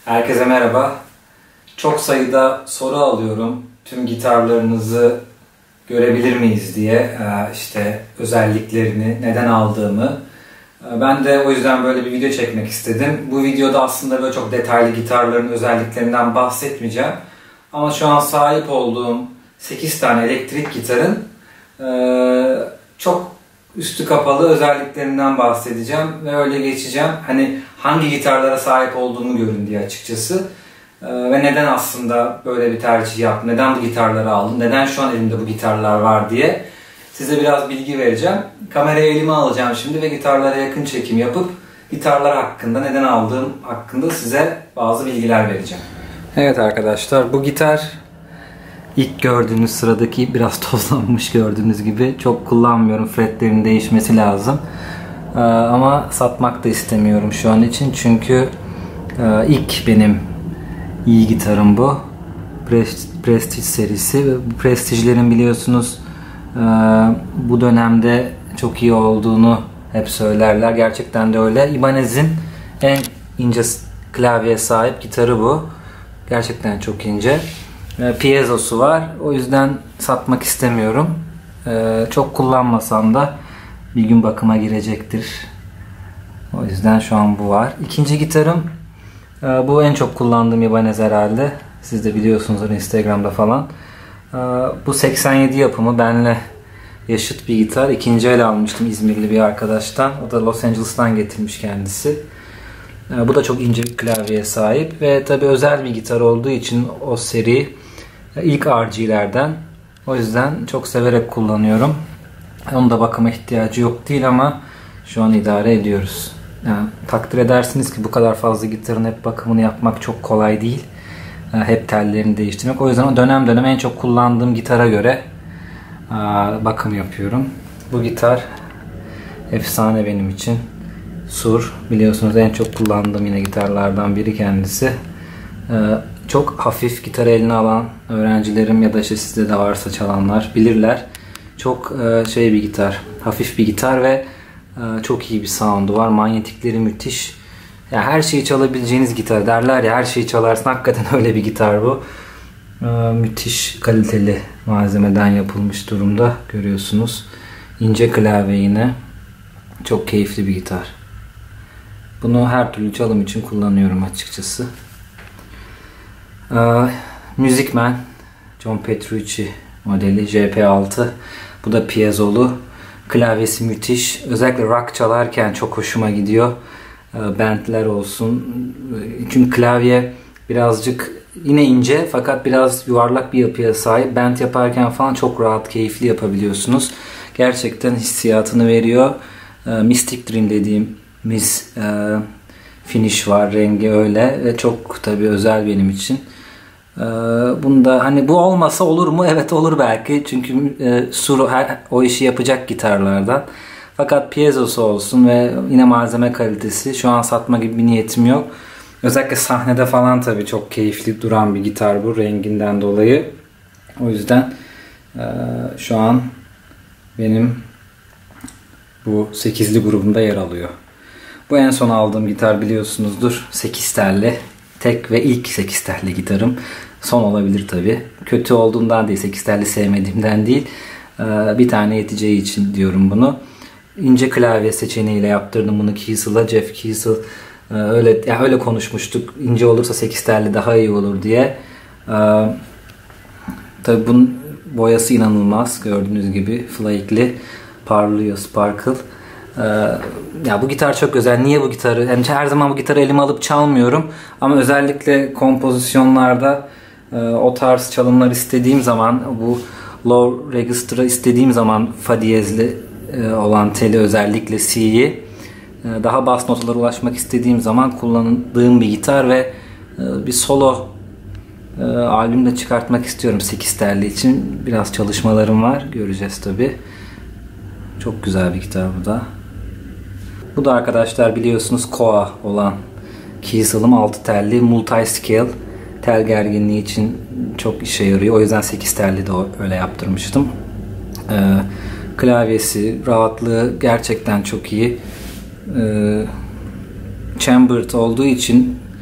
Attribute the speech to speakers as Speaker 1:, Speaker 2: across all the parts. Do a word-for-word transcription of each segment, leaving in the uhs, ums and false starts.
Speaker 1: Herkese merhaba. Çok sayıda soru alıyorum. Tüm gitarlarınızı görebilir miyiz diye. İşte özelliklerini, neden aldığımı. Ben de o yüzden böyle bir video çekmek istedim. Bu videoda aslında böyle çok detaylı gitarların özelliklerinden bahsetmeyeceğim. Ama şu an sahip olduğum sekiz tane elektrik gitarın çok üstü kapalı özelliklerinden bahsedeceğim ve öyle geçeceğim. Hani hangi gitarlara sahip olduğumu görün diye açıkçası. Ve neden aslında böyle bir tercih yaptım, neden bu gitarları aldım, neden şu an elimde bu gitarlar var diye size biraz bilgi vereceğim. Kamerayı elime alacağım şimdi ve gitarlara yakın çekim yapıp gitarlar hakkında, neden aldığım hakkında size bazı bilgiler vereceğim. Evet arkadaşlar, bu gitar ilk gördüğünüz sıradaki biraz tozlanmış, gördüğünüz gibi. Çok kullanmıyorum. Fretlerin değişmesi lazım. Ee, ama satmak da istemiyorum şu an için. Çünkü e, ilk benim iyi gitarım bu. Prestige serisi. Bu Prestige'lerin biliyorsunuz e, bu dönemde çok iyi olduğunu hep söylerler. Gerçekten de öyle. Ibanez'in en ince klavyeye sahip gitarı bu. Gerçekten çok ince. Piezo'su var. O yüzden satmak istemiyorum. Ee, çok kullanmasam da bir gün bakıma girecektir. O yüzden şu an bu var. İkinci gitarım, e, bu en çok kullandığım Ibanez herhalde. Siz de biliyorsunuzdur Instagram'da falan. E, bu seksen yedi yapımı, benle yaşıt bir gitar. İkinci el almıştım İzmirli bir arkadaştan. O da Los Angeles'tan getirmiş kendisi. E, bu da çok ince bir klavyeye sahip ve tabi özel bir gitar olduğu için o seri ilk R G'lerden. O yüzden çok severek kullanıyorum. Onun da bakıma ihtiyacı yok değil ama şu an idare ediyoruz. Yani, takdir edersiniz ki bu kadar fazla gitarın hep bakımını yapmak çok kolay değil. Yani hep tellerini değiştirmek. O yüzden o dönem dönem en çok kullandığım gitara göre bakım yapıyorum. Bu gitar efsane benim için. Sur, biliyorsunuz en çok kullandığım yine gitarlardan biri kendisi. Çok hafif, gitar eline alan öğrencilerim ya da işte sizde de varsa çalanlar bilirler. Çok şey bir gitar, hafif bir gitar ve çok iyi bir sound'u var. Manyetikleri müthiş. Ya her şeyi çalabileceğiniz gitar derler ya, her şeyi çalarsın. Hakikaten öyle bir gitar bu. Müthiş kaliteli malzemeden yapılmış durumda, görüyorsunuz. İnce klavye yine. Çok keyifli bir gitar. Bunu her türlü çalım için kullanıyorum açıkçası. Ee, Musicman John Petrucci modeli J P altı. Bu da piezolu. Klavyesi müthiş. Özellikle rock çalarken çok hoşuma gidiyor. Ee, bentler olsun. Çünkü klavye birazcık yine ince fakat biraz yuvarlak bir yapıya sahip. Bent yaparken falan çok rahat, keyifli yapabiliyorsunuz. Gerçekten hissiyatını veriyor. Ee, Mystic Dream dediğimiz e, finish var, rengi öyle ve çok tabii özel benim için. Ee, bunda hani bu olmasa olur mu? Evet, olur belki. Çünkü e, Suro her, o işi yapacak gitarlardan. Fakat piezosu olsun ve yine malzeme kalitesi. Şu an satma gibi bir niyetim yok. Özellikle sahnede falan tabii çok keyifli duran bir gitar bu, renginden dolayı. O yüzden e, şu an benim bu sekizli grubumda yer alıyor. Bu en son aldığım gitar, biliyorsunuzdur. sekiz telli. Tek ve ilk sekiz telli gitarım. Son olabilir tabi. Kötü olduğundan değil, sekiz telli sevmediğimden değil. Bir tane yeteceği için diyorum bunu. İnce klavye seçeneğiyle yaptırdım bunu Kiesel'a. Jeff Kiesel öyle, ya öyle konuşmuştuk. İnce olursa sekiz telli daha iyi olur diye. Tabi bunun boyası inanılmaz. Gördüğünüz gibi flake'li, parlıyor, sparkle. Ya bu gitar çok özel. Niye bu gitarı? Yani her zaman bu gitarı elime alıp çalmıyorum. Ama özellikle kompozisyonlarda o tarz çalımlar istediğim zaman, bu low register'ı istediğim zaman, fa diyezli olan teli, özellikle C'yi daha bas notalara ulaşmak istediğim zaman kullandığım bir gitar ve bir solo albüm de çıkartmak istiyorum sekiz telli için. Biraz çalışmalarım var. Göreceğiz tabi. Çok güzel bir gitar bu da. Bu da arkadaşlar biliyorsunuz Koa olan Kiesel'ım altı telli multi-scale, tel gerginliği için çok işe yarıyor. O yüzden sekiz telli de öyle yaptırmıştım. Ee, klavyesi, rahatlığı gerçekten çok iyi. Ee, chambered olduğu için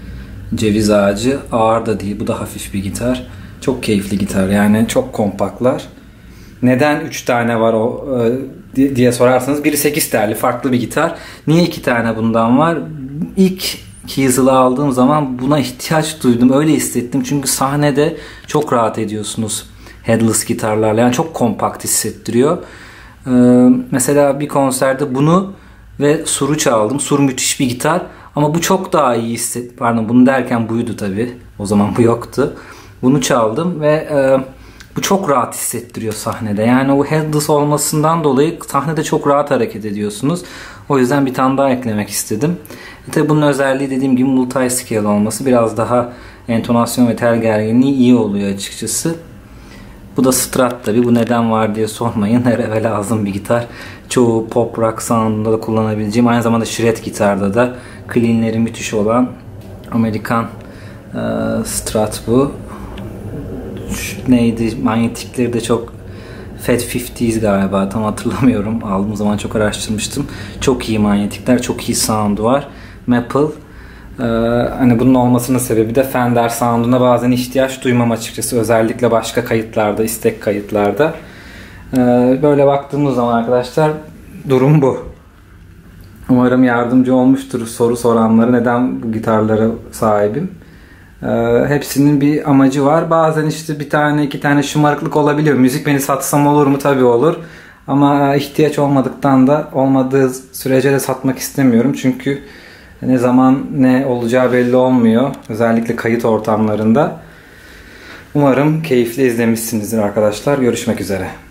Speaker 1: Ceviz ağacı. Ağır da değil. Bu da hafif bir gitar. Çok keyifli gitar. Yani çok kompaktlar. Neden üç tane var o e, diye sorarsanız, biri sekiz telli farklı bir gitar. Niye iki tane bundan var? İlk Kiesel'ı aldığım zaman buna ihtiyaç duydum. Öyle hissettim. Çünkü sahnede çok rahat ediyorsunuz headless gitarlarla. Yani çok kompakt hissettiriyor. Ee, mesela bir konserde bunu ve Sur'u çaldım. Sur müthiş bir gitar. Ama bu çok daha iyi hisset. Pardon, bunu derken buydu tabii. O zaman bu yoktu. Bunu çaldım ve e, bu çok rahat hissettiriyor sahnede. Yani o headless olmasından dolayı sahnede çok rahat hareket ediyorsunuz. O yüzden bir tane daha eklemek istedim. E tabi bunun özelliği dediğim gibi multi-scale olması. Biraz daha entonasyon ve tel gerginliği iyi oluyor açıkçası. Bu da Strat tabi. Bu neden var diye sormayın. Her eve lazım bir gitar. Çoğu pop rock sound'unda da kullanabileceğim. Aynı zamanda shred gitarda da clean'leri müthiş olan Amerikan e, Strat bu. Şu, neydi? Manyetikleri de çok Fat elliler galiba. Tam hatırlamıyorum. Aldığım zaman çok araştırmıştım. Çok iyi manyetikler. Çok iyi sound'u var. Maple. Ee, hani bunun olmasının sebebi de Fender sound'una bazen ihtiyaç duymam açıkçası. Özellikle başka kayıtlarda, istek kayıtlarda. Ee, böyle baktığımız zaman arkadaşlar durum bu. Umarım yardımcı olmuştur soru soranlara, neden bu gitarlara sahibim. Ee, hepsinin bir amacı var. Bazen işte bir tane iki tane şımarıklık olabiliyor. Müzik beni satsam olur mu? Tabii olur. Ama ihtiyaç olmadıktan da olmadığı sürece de satmak istemiyorum. Çünkü ne zaman ne olacağı belli olmuyor. Özellikle kayıt ortamlarında. Umarım keyifli izlemişsinizdir arkadaşlar. Görüşmek üzere.